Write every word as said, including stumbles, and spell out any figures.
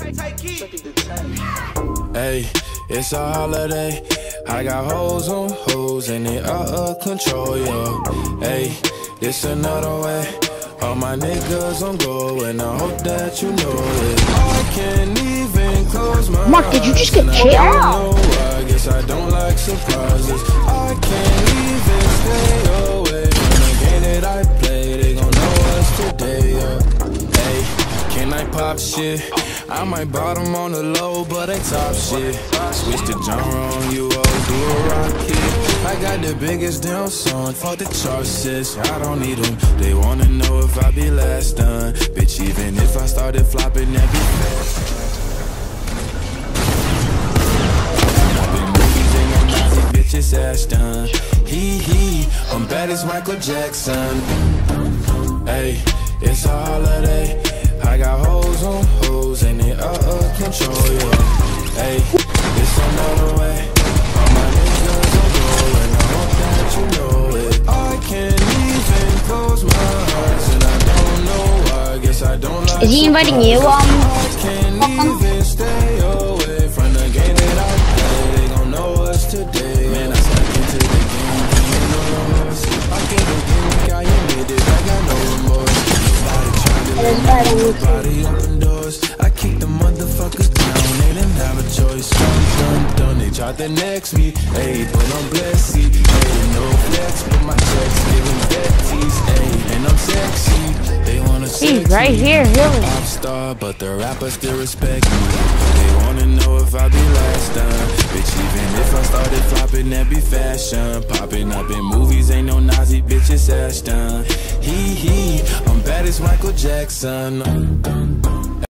Hey, it's a holiday. I got hoes on hoes and they out of control, yo. Hey, this another way. All my niggas on go and I hope that you know it. I can't even close my Mark, did you just get jailed? I guess I don't like surprises. I can't even stay away from the game that I play. They gon' know us today, yo. Hey, can I pop shit? I might bottom on the low, but I top shit. Switch the genre on you, oh, do a rocket. I got the biggest damn song, fuck the charts, sis. I don't need them. They wanna know if I be last done. Bitch, even if I started flopping, that'd be fast. I've been movies and I'm Nazi bitches ass done. Hee hee, I'm bad as Michael Jackson. Hey, it's a holiday. I got hoes on hoes and they out of control, yeah. Hey, it's another way. All my niggas on go and I hope that you know it. I can't even close my eyes and I don't know why. I guess I don't like. Is he inviting you? Um, I can't even stay away from the game that I play. They gon' know us today. Man, I snuck into the game, you know us. I can't even think I admit it. I got no remorse. Body open doors. I keep the motherfuckers down. They didn't have a choice. Dun, dun, dun. They tried to next me. Hey, but I'm blessed. Hey, no flex, but my checks giving betties. Hey, and I'm sexy. They wanna see right here, really. I'm star, but the rappers still respect me. They wanna know if I be last done. Bitch, even if I started flopping, that be fashion. Popping up in movies, ain't no Nazi bitches ass done. Hee hee, I'm bad as Michael Jackson.